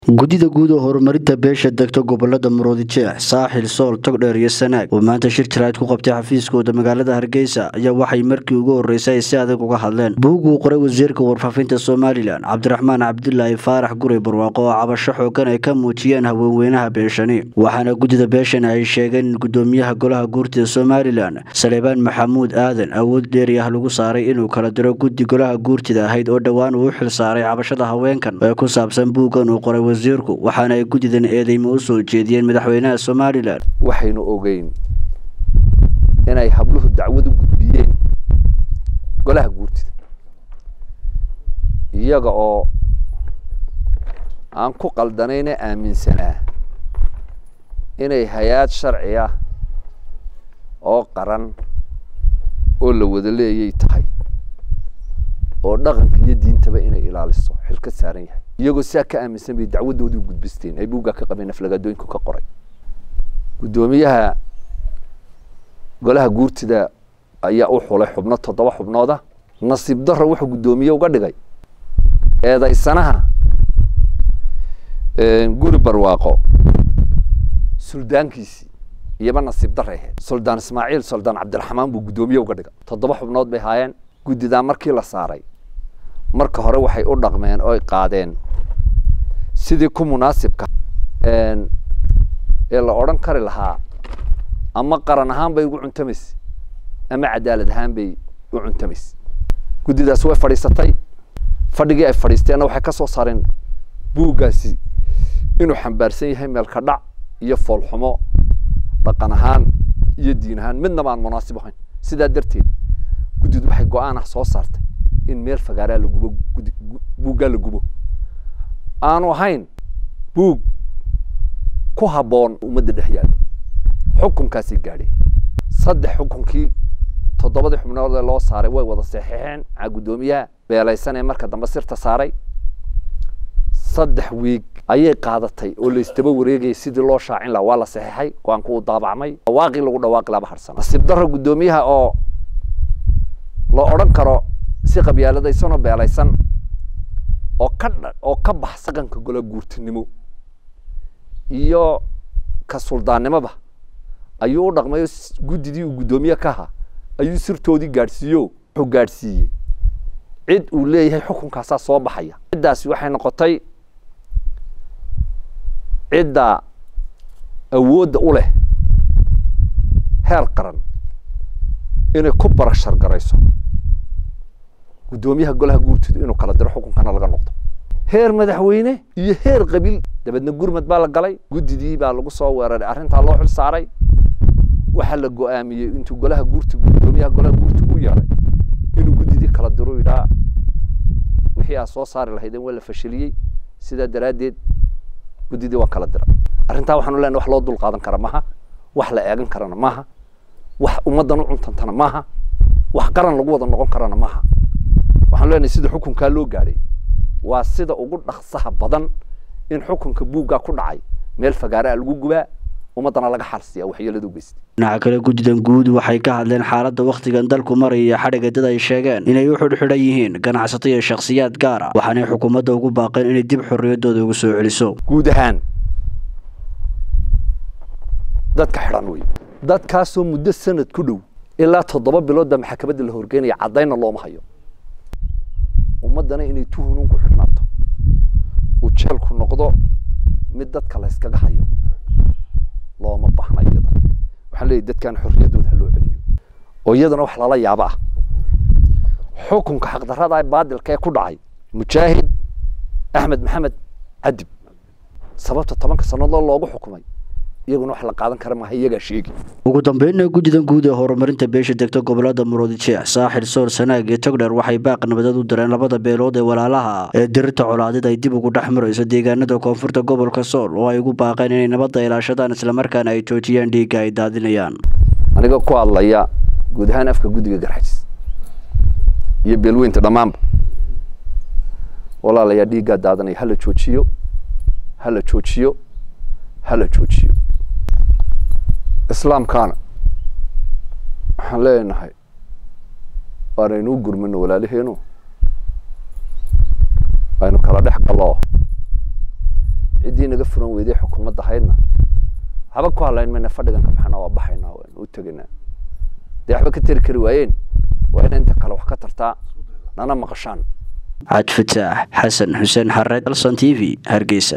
gudida guud oo horumarinta beesha degto gobolada Murudijeex Saaxil Sool Togdheer iyo Sanaag oo maanta shir jiraad ku qabtay xafiiskooda magaalada Hargeysa ayaa waxay markii ugu horeysay si adag uga hadleen buug uu qoray wasiirka warfaafinta Soomaaliland Cabdiraxmaan Cabdullaahi Faarax Guri Barwaaqo oo cabasho xoogan ay ka muujiyeen haweenweynaha beeshani waxaana gudida beeshan ay sheegeen in gudoomiyaha golaha guurtida Soomaaliland Saleebaan Maxamuud Aadan awood dheeri ah lagu saaray inuu kala diro gudi golaha guurtida ahayd oo dhawaan uu xil saaray cabashada haweenkan ee ku saabsan buugan uu qoray wasiirku waxaana ay gudidan eedeymo u soo jeediyeen madaxweynaha Soomaaliland waxaynu ogeyn inay habluhu dacwad u gudbiyeen golaha guurtida iyaga oo aan ku qaldanayna aaminsanaa inay hay'ad sharci ah oo qaran oo la wada leeyay tahay oo dhaqanka iyo diintaba inay ilaaliso xilka saaran yahay iyagoo si ka aaminsan bay dacwadoodu gudbisteen ay buuga ka qabeen aflagaadooyinku ka qoray gudoomiyaha golaha guurtida ayaa u xulay xubno 7 xubnooda nasiib darro wuxuu gudoomiye uga dhigay eedaysanaha Guri Barwaaqo suldaankiisi iyaba nasiib darro ahayd suldaan Ismaaciil suldaan Cabdiraxmaan buu gudoomiye uga dhigay 7 xubnood bay haayeen gudida markii la saaray marka hore waxay u dhaqmeen oo ay qaadeen sidii ku munaasibka ee la oran kari lahaa ama qaran ahaan bay ugu cuntamaysi ama cadaalad ahaan bay u cuntamaysi gudidaas way fadhiisatay fadhigii ay fadhiisteena waxay ka soo saareen buugaasi inuu xambaarsan yahay meel ka dhac iyo foolxumo dhaqan ahaan iyo diin ahaan midna aan munaasib ahayn sidaa darteed gudidu waxay go'aan ah soo saartay in meel fagaaraa la gubo buuga la gubo aanu ahayn buug ku haboon ummadda dhex yaalo xukunkaasi gaadhay 3 xukunkii 7 xubnood loo saaray way wada saxiixeen gudoomiyaha beelaysan ee marka dambe sirta saaray 3 wiig ayay qaadatay oo la istaba wareegay sidii loo shaacin lahaa waa la saxiixay go'aanku uu daabacmay waaqi lagu dhawaaqay laba harsan nasiib darro gudoomiyaha oo loo oran karo si qabyaaladaysan oo beelaysan oo ka baxsaganka golaha guurtinimo iyo ka suldaannimada ayuu u dhaqmay gudidii uu gudoomiye ka ahaa ayuu sirtoodii gaadhsiiyey cid uu leeyahay xukunkaasaa soo baxaya ciddaasi waxay noqotay cidda awoodda u leh heer qaran inay ku barashar garayso gudoomiyaha golaha guurtida inuu kala diro xukunkana laga noqdo heer madaxweyne iyo heer qabiil dabadna gurmad baa la galay gudidii baa lagu soo weeraray arrinta loo xil saaray waxa la go'aamiyay intuu golaha guurtiga gudoomiyaha golaha guurtiga u yeeray inuu gudidii kala diro ila wixii ay soo saari lahaydeen wala fashiliyay sida daraadeed gudidii waa kala dira arrinta waxaan u leenahay wax loo dul qaadan kara maaha wax la eegan karana maaha wax ummadan u cuntantana maaha wax qaran lagu wada noqon karana maaha waxaan leenahay sida xukunka loo gaaray waa sida ugu dhaqsaha badan in xukunka buuga ku dhacay meel fagaara lagu gubaa ummadana laga xalsiyaa waxyeeladu geystay dhinaca kale gudidan guud waxay ka hadleen xaaladda waqtigan dalku maraya xadhiga dad ay sheegeen inay u xidhan yihiin ganacsato iyo shakhsiyaad gaar ah waxaana xukuumadda ugu baaqeen inay dib xorriyadooda ugu soo celiso guud ahaan dadka xidhan way dadkaasoo muddo sanad ku dhow ilaa 7 bilood maxkamadda la horgeynaya cadayna looma hayo ummadana inay tuhunun ku xidhnaato oo jeelku noqdo mid dadka la iskaga hayo looma baahna iyada waxaan leeyahay dadkan xorriyadooda loo celiyo oo iyadana wax lala yaabo ah xukunka xaq darrada ay baadilka ee ku dhacay mujaahid Axmed Maxamed Cadib sababta 10 sanadood loogu xukumay iyaguna wax la qaadan kara ma iyaga sheegi ugu dambeynna gudidan guud ee horumarinta beesha degto gobolada Murudijeex Saaxil Sool Sanaag iyo Togdheer waxay baaq nabadad u direen labada beelood ee walaalaha ee dirta colaadid ay dib ugu dhaxmarayso deegaanada koonfurta gobolka Sool oo ay ugu baaqeen inay nabadda ilaashadaan isla markaana ay joojiyaan dhiigga ay daadinayaan aniga ku hadlaya guud ahaan afka gudiga Garxajis iyo beelweynta dhamaanba walaalaha dhiigga daadanay hala joojiyo islaamkaana waxaan leenahay waanaynu gurmano walaalaheenu aynu kala dhex gallo ciddii naga furan weyday xukuumadda haydna haba ku hadlayn mayna fadhigan ka baxna waa baxaynaa waan u tegaynaa dee waxba ka tari kari waayeen waa in inta kale wax ka tartaa nana maqashaan عبد الفتاح حسن حسين حرد، LSN TV، هرقيسة.